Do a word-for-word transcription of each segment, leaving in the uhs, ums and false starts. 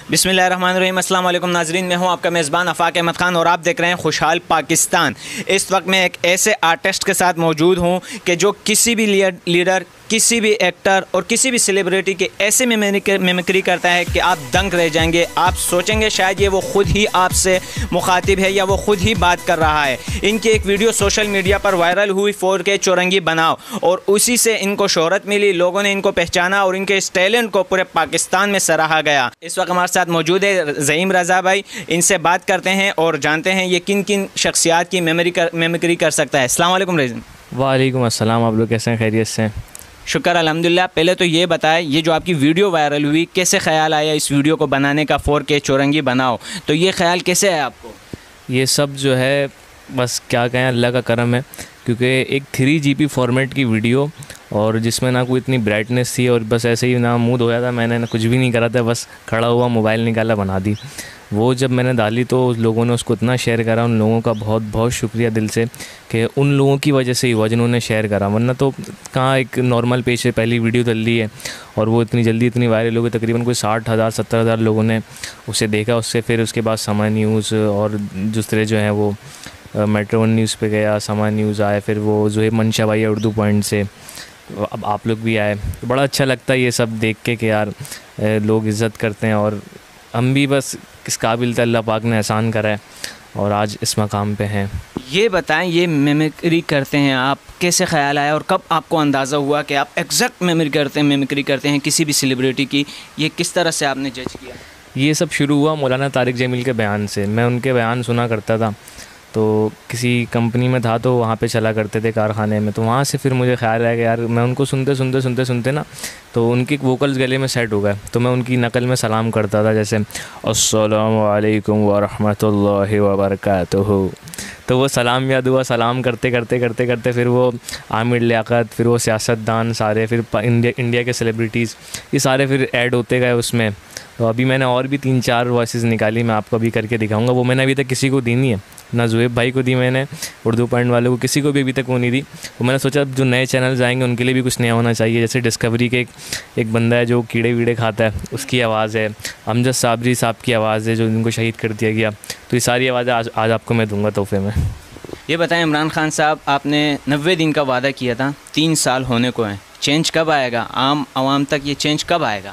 बिस्मिल्लाहिर्रहमानिर्रहीम। अस्सलाम वालेकुम नाज़रीन, मैं हूं आपका मेज़बान आफ़ाक अहमद ख़ान और आप देख रहे हैं खुशहाल पाकिस्तान। इस वक्त मैं एक ऐसे आर्टिस्ट के साथ मौजूद हूं कि जो किसी भी लीडर, किसी भी एक्टर और किसी भी सेलिब्रिटी के ऐसे मिमिक्री करता है कि आप दंग रह जाएंगे। आप सोचेंगे शायद ये वो ख़ुद ही आपसे मुखातिब है या वो ख़ुद ही बात कर रहा है। इनकी एक वीडियो सोशल मीडिया पर वायरल हुई, फोर के चौरंगी बनाओ, और उसी से इनको शोहरत मिली, लोगों ने इनको पहचाना और इनके इस टैलेंट को पूरे पाकिस्तान में सराहा गया। इस वक्त हमारे साथ मौजूद है ज़हीम रज़ा भाई। इनसे बात करते हैं और जानते हैं ये किन किन शख्सियात की मेमोरी कर मेमिक्री कर सकता है। अस्सलाम वालेकुम ज़हीम। वालेकुम अस्सलाम। आप लोग कैसे हैं? खैरियत से? शुक्र अल्हम्दुलिल्लाह। पहले तो ये बताएं, ये जो आपकी वीडियो वायरल हुई, कैसे ख्याल आया इस वीडियो को बनाने का, फोर के चौरंगी बनाओ, तो ये ख्याल कैसे है आपको? ये सब जो है बस क्या कहें, अल्लाह का करम है, क्योंकि एक थ्री जी पी फॉर्मेट की वीडियो और जिसमें ना कोई इतनी ब्राइटनेस थी और बस ऐसे ही ना मूड होया था, मैंने ना कुछ भी नहीं करा था, बस खड़ा हुआ मोबाइल निकाला बना दी। वो जब मैंने डाली तो उस लोगों ने उसको इतना शेयर करा, उन लोगों का बहुत बहुत शुक्रिया दिल से कि उन लोगों की वजह से ही हुआ जिन्होंने शेयर करा, वरना तो कहाँ एक नॉर्मल पेज से पहली वीडियो डल ली है और वो इतनी जल्दी इतनी वायरल हो गई। तकरीबन कोई साठ हज़ार सत्तर हज़ार लोगों ने उसे देखा। उससे फिर उसके बाद समय न्यूज़ और दूसरे जो हैं वो मेट्रो वन न्यूज़ पे गया, समय न्यूज़ आए, फिर वो जो है मंशा भाई उर्दू पॉइंट से, अब आप लोग भी आए। तो बड़ा अच्छा लगता है ये सब देख के कि यार लोग इज़्ज़त करते हैं और हम भी बस किस काबिल थे, अल्लाह पाक ने एहसान करा है और आज इस मकाम पे हैं। ये बताएं, ये मिमिक्री करते हैं आप, कैसे ख्याल आया और कब आपको अंदाज़ा हुआ कि आप एग्जैक्ट मिमिक्री करते हैं मिमिक्री करते हैं किसी भी सेलिब्रिटी की? ये किस तरह से आपने जज किया? ये सब शुरू हुआ मौलाना तारिक जमील के बयान से। मैं उनके बयान सुना करता था, तो किसी कंपनी में था तो वहाँ पे चला करते थे कारखाने में, तो वहाँ से फिर मुझे ख्याल आया कि यार मैं उनको सुनते सुनते सुनते सुनते ना तो उनकी वोकल्स गले में सेट हो गए, तो मैं उनकी नकल में सलाम करता था, जैसे अस्सलामु अलैकुम व रहमतुल्लाहि व बरकातुहू। तो वो सलाम याद हुआ, सलाम करते करते करते करते फिर वो आमिर लियाकत, फिर वो सियासतदान सारे, फिर इंडिया इंडिया के सेलिब्रिटीज़, ये सारे फिर ऐड होते गए उसमें। तो अभी मैंने और भी तीन चार वॉइसेस निकाली, मैं आपको अभी करके दिखाऊंगा। वो मैंने अभी तक किसी को दी नहीं है, ना ज़ुएब भाई को दी मैंने, उर्दू पॉइंट वालों को, किसी को भी अभी तक वो नहीं दी। तो मैंने सोचा जो नए चैनल्स आएंगे उनके लिए भी कुछ नया होना चाहिए। जैसे डिस्कवरी के एक, एक बंदा है जो कीड़े वीड़े खाता है, उसकी आवाज़ है। अमजद साबरी साहब की आवाज़ है जो इनको शहीद कर दिया गया। तो ये सारी आवाज़ें आज आज आपको मैं दूँगा तोहफे में। ये बताएं इमरान खान साहब, आपने नब्बे दिन का वादा किया था, तीन साल होने को हैं, चेंज कब आएगा? आम आवाम तक ये चेंज कब आएगा?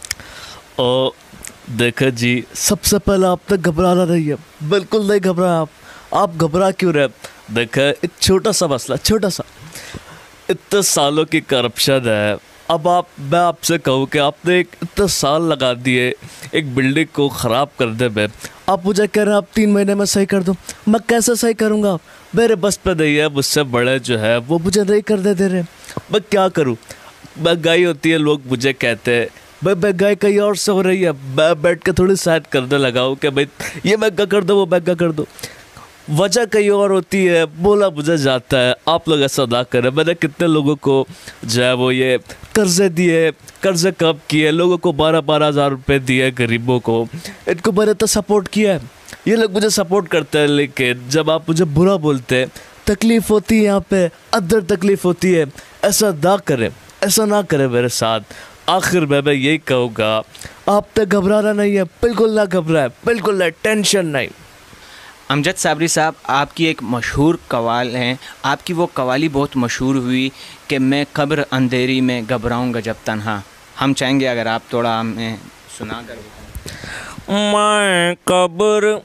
ओ देखो जी, सबसे पहले आप तक घबराना नहीं है, बिल्कुल नहीं घबरा आप आप घबरा क्यों रहे? देखो एक छोटा सा मसला, छोटा सा, इतने सालों की करप्शन है। अब आप मैं आपसे कहूँ कि आपने एक इतने साल लगा दिए एक बिल्डिंग को ख़राब करने में, आप मुझे कह रहे हैं आप तीन महीने में सही कर दो। मैं कैसे सही करूँगा? मेरे बस पे नहीं है, मुझसे बड़े जो है वो मुझे नहीं करने दे रहे। मैं क्या करूँ? महंगाई होती है, लोग मुझे कहते हैं भाई महंगाई कहीं और से हो रही है, मैं बैठ के थोड़ी शायद करने लगा हूँ कि भाई ये महंगा कर दो वो महंगा कर दो। वजह कहीं और होती है, बोला मुझे जाता है। आप लोग ऐसा ना करें। मैंने कितने लोगों को जो है वो ये कर्जे दिए, कर्जे कब किए, लोगों को बारह बारह हज़ार रुपये दिए, गरीबों को, इनको मैंने तो सपोर्ट किया है। ये लोग मुझे सपोर्ट करते हैं, लेकिन जब आप मुझे बुरा बोलते हैं, तकलीफ़ होती है, यहाँ पे अंदर तकलीफ़ होती है। ऐसा ना करें, ऐसा ना करें मेरे साथ। आखिर में मैं यही कहूँगा, आप तक घबराना नहीं है, बिल्कुल ना घबराए, बिल्कुल ना, टेंशन नहीं। अमजद साबरी साहब, आपकी एक मशहूर कवाल है, आपकी वो कवाली बहुत मशहूर हुई कि मैं कब्र अंधेरी में घबराऊँगा जब तन्हा। हम चाहेंगे अगर आप थोड़ा हमें सुना कर बताएं। मैं कब्र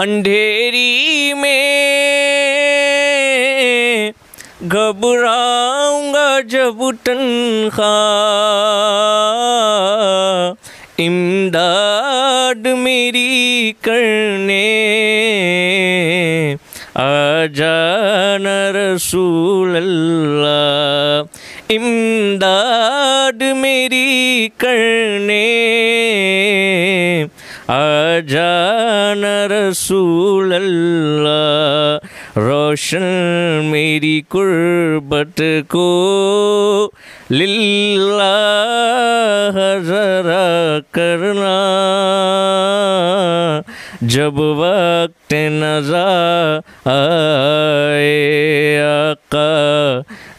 अंधेरी में घबराऊंगा जब तन्हा, इमदाद मेरी करने आ जाना रसूल अल्लाह, इमदाद मेरी करने आ जाना रसूल अल्लाह, रोशन मेरी कुर्बत को लिल्लाह ज़रा करना, जब वक्त नज़ा आए आका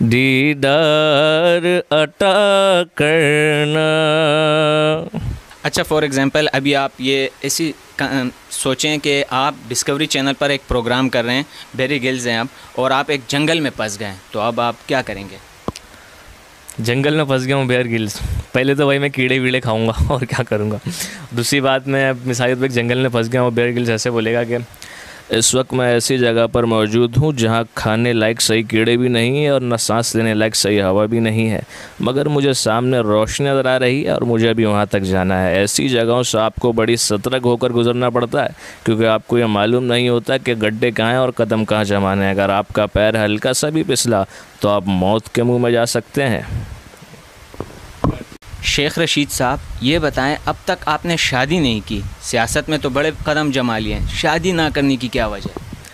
दीदार अता करना। अच्छा अच्छा, फॉर एग्ज़ाम्पल अभी आप ये ऐसी सोचें कि आप डिस्कवरी चैनल पर एक प्रोग्राम कर रहे हैं, बेरी गिल्स हैं आप, और आप एक जंगल में फंस गए, तो अब आप क्या करेंगे? जंगल में फंस गया हूँ बेयर गिल्स, पहले तो भाई मैं कीड़े वीड़े खाऊंगा और क्या करूँगा। दूसरी बात, मैं मिसाल पे जंगल में फंस गया हूँ, बेयर गिल्स ऐसे बोलेगा कि इस वक्त मैं ऐसी जगह पर मौजूद हूँ जहाँ खाने लायक सही कीड़े भी नहीं है और न सांस लेने लायक सही हवा भी नहीं है, मगर मुझे सामने रोशनी नज़र आ रही है और मुझे भी वहाँ तक जाना है। ऐसी जगहों से आपको बड़ी सतर्क होकर गुजरना पड़ता है, क्योंकि आपको ये मालूम नहीं होता कि गड्ढे कहाँ हैं और कदम कहाँ जमाने हैं। अगर आपका पैर हल्का सा भी फिसला तो आप मौत के मुँह में जा सकते हैं। शेख रशीद साहब, ये बताएं, अब तक आपने शादी नहीं की, सियासत में तो बड़े कदम जमा लिए हैं, शादी ना करने की क्या वजह?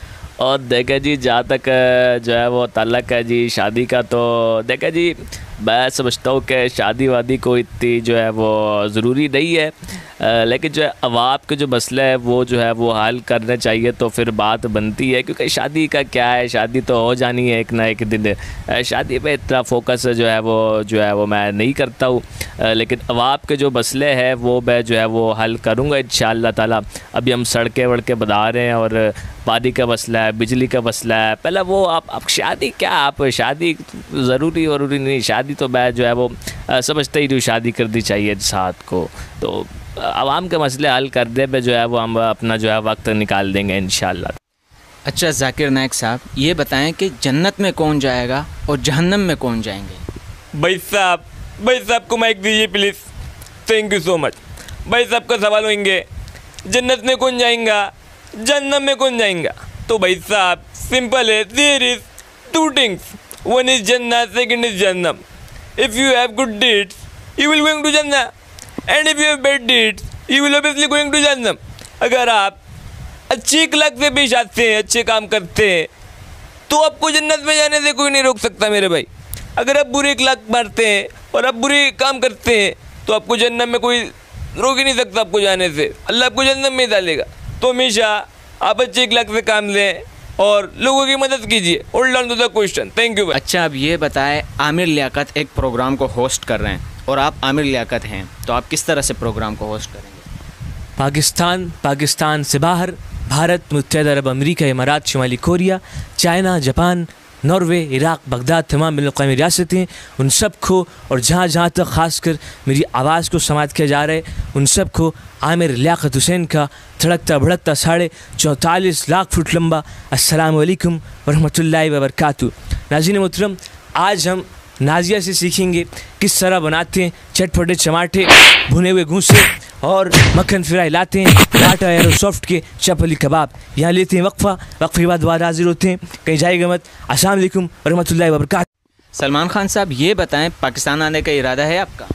और देखे जी, जहाँ तक जो है वो ताल्लुक़ है जी शादी का, तो देखे जी मैं समझता हूँ कि शादी वादी को इतनी जो है वो ज़रूरी नहीं है, आ, लेकिन जो है अवाब के जो मसला है वो जो है वो हल करना चाहिए, तो फिर बात बनती है। क्योंकि शादी का क्या है, शादी तो हो जानी है एक ना एक दिन। शादी पे इतना फोकस जो है वो जो है वो मैं नहीं करता हूँ, लेकिन अवाब के जो मसले हैं वो मैं जो है वो हल करूँगा इंशाअल्लाह ताला। अभी हम सड़कें वड़कें बना रहे हैं और पानी का मसला है, बिजली का मसला है, पहले वो आप अब शादी क्या, आप शादी ज़रूरी ज़रूरी नहीं, शादी तो मैं जो है वो समझता ही नहीं, शादी कर दी चाहिए साथ को। तो आवाम के मसले हल कर दे पे जो है वो हम अपना जो है वक्त निकाल देंगे इंशाअल्लाह। अच्छा जाकिर नाइक साहब, ये बताएं कि जन्नत में कौन जाएगा और जहन्नम में कौन जाएंगे? भाई साहब, भाई साहब को माइक दीजिए please, thank you so much. भाई साहब का सवाल होंगे, जन्नत में कौन जाएगा, जहन्नम में कौन जाएगा? तो भाई साहब सिंपल है, there is two things, one is जन्नत, सेकंड इज जहन्नम। If you have good deeds you will going to जन्नत, and if you have bad deeds you will obviously going to जहन्नम। अगर आप अच्छी अखलाक से पेश आते हैं, अच्छे काम करते हैं, तो आपको जन्नत में जाने से कोई नहीं रोक सकता मेरे भाई। अगर आप बुरे अखलाक मारते हैं और आप बुरे काम करते हैं तो आपको जन्नत में कोई रोक ही नहीं सकता आपको जाने से, अल्लाह आपको जन्नत में डालेगा। तो हमेशा आप अच्छे अखलाक से काम लें और लोगों की मदद कीजिए। Hold on to the question, thank you. अच्छा, अब ये बताएं, आमिर लियाकत एक प्रोग्राम को होस्ट कर रहे हैं और आप आमिर लियाकत हैं, तो आप किस तरह से प्रोग्राम को होस्ट करेंगे? पाकिस्तान, पाकिस्तान से बाहर भारत, मुत्तहदा अरब अमरीका, इमारात, शुमाली Korea, China, Japan, Norway, Iraq, Baghdad, तमाम बैनुल-अक़वामी रियासतें, उन सब को और जहाँ जहाँ तक ख़ासकर मेरी आवाज़ को समाअत किया जा रहा है, उन सब को आमिर लियाकत हुसैन का धड़कता भड़कता साढ़े चौतालीस लाख फुट लंबा अस्सलामु अलैकुम वरहमतुल्लाहि वबरकातुहू। नाज़रीन मोहतरम, आज हम नाजिया से सीखेंगे किस तरह बनाते हैं चटपटे टमाटे, भुने हुए घूसे और मक्खन फ्राई लाते हैं, आटा एरो सॉफ्ट के चपली कबाब। यहाँ लेते हैं वक्फा, वक्फे के बाद दोबारा हाजिर होते हैं, कहीं जाएगा मत। अस्सलाम वालेकुम रहमतुल्लाहि व बरकातहू। सलमान खान साहब, ये बताएं, पाकिस्तान आने का इरादा है आपका?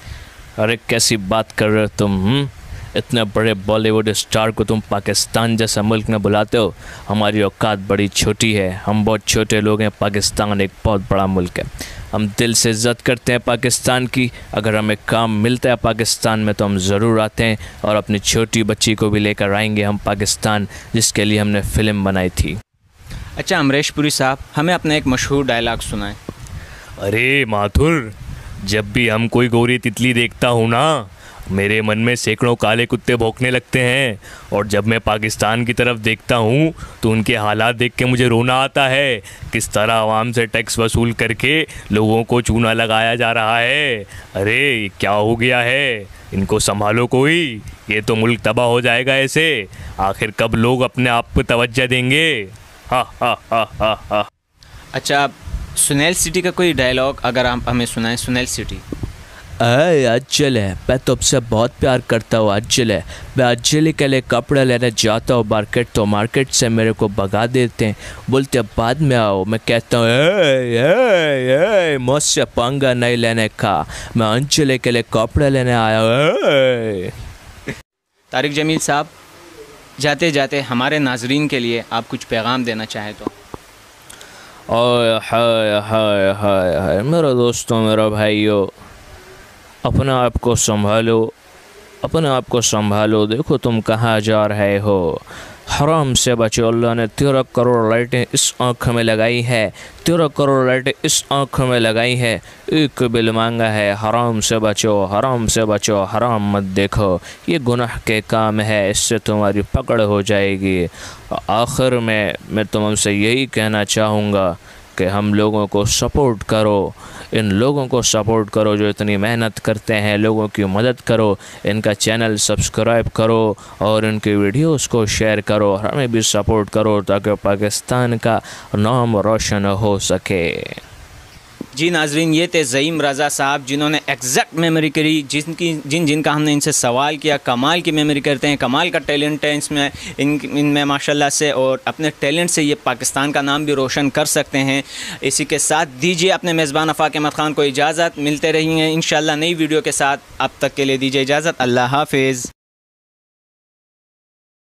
अरे कैसी बात कर रहे हो तुम, हुँ? इतने बड़े बॉलीवुड स्टार को तुम पाकिस्तान जैसा मुल्क में बुलाते हो। हमारी औकात बड़ी छोटी है, हम बहुत छोटे लोग हैं, पाकिस्तान एक बहुत बड़ा मुल्क है। हम दिल से इज़्ज़त करते हैं पाकिस्तान की। अगर हमें काम मिलता है पाकिस्तान में तो हम ज़रूर आते हैं और अपनी छोटी बच्ची को भी लेकर आएंगे हम पाकिस्तान, जिसके लिए हमने फ़िल्म बनाई थी। अच्छा अमरीश पुरी साहब, हमें अपना एक मशहूर डायलॉग सुनाएं। अरे माथुर, जब भी हम कोई गोरी तितली देखता हूँ ना, मेरे मन में सैकड़ों काले कुत्ते भौंकने लगते हैं, और जब मैं पाकिस्तान की तरफ देखता हूँ तो उनके हालात देख के मुझे रोना आता है। किस तरह आवाम से टैक्स वसूल करके लोगों को चूना लगाया जा रहा है। अरे क्या हो गया है, इनको संभालो कोई, ये तो मुल्क तबाह हो जाएगा ऐसे। आखिर कब लोग अपने आप पर तवज्जो देंगे? हा हा हा हा हा। अच्छा, सुनील सिटी का कोई डायलॉग अगर आप हमें सुनाएं। सुनील सिटी। अरे अज्जल है, मैं तुमसे बहुत प्यार करता हूँ अज्जल है। मैं अज्जल के लिए कपड़ा लेने जाता हूँ मार्केट, तो मार्केट से मेरे को भगा देते हैं, बोलते बाद में आओ। मैं कहता हूँ मुझसे पंगा नहीं लेने का, मैं अज्जल के लिए कपड़ा लेने आया हूँ। तारिक जमील साहब, जाते जाते हमारे नाजरीन के लिए आप कुछ पैगाम देना चाहें तो? ओए हाय हाय हाय हाय, मेरे दोस्तों, मेरे भाइयों, अपने आप को संभालो, अपने आप को संभालो, देखो तुम कहाँ जा रहे हो। हराम से बचो, अल्लाह ने तेरह करोड़ लाइटें इस आँख में लगाई है, तेरह करोड़ लाइटें इस आँख में लगाई है, एक बिल मांगा है। हराम से बचो, हराम से बचो, हराम मत देखो, ये गुनाह के काम है, इससे तुम्हारी पकड़ हो जाएगी। आखिर में मैं तुमसे यही कहना चाहूँगा कि हम लोगों को सपोर्ट करो, इन लोगों को सपोर्ट करो जो इतनी मेहनत करते हैं, लोगों की मदद करो, इनका चैनल सब्सक्राइब करो और इनकी वीडियोस को शेयर करो, हमें भी सपोर्ट करो ताकि पाकिस्तान का नाम रोशन हो सके। जी नाजरीन, ये थे ज़ईम रज़ा साहब जिन्होंने एग्जैक्ट मेमोरी करी, जिनकी जिन जिनका हमने इनसे सवाल किया। कमाल की मेमोरी करते हैं, कमाल का टैलेंट है इसमें इन इनमें माशाल्लाह से, और अपने टैलेंट से ये पाकिस्तान का नाम भी रोशन कर सकते हैं। इसी के साथ दीजिए अपने मेज़बान आफाक अहमद ख़ान को इजाज़त, मिलते रहेंगे इंशाल्लाह नई वीडियो के साथ। अब तक के लिए दीजिए इजाज़त, अल्लाह हाफिज़।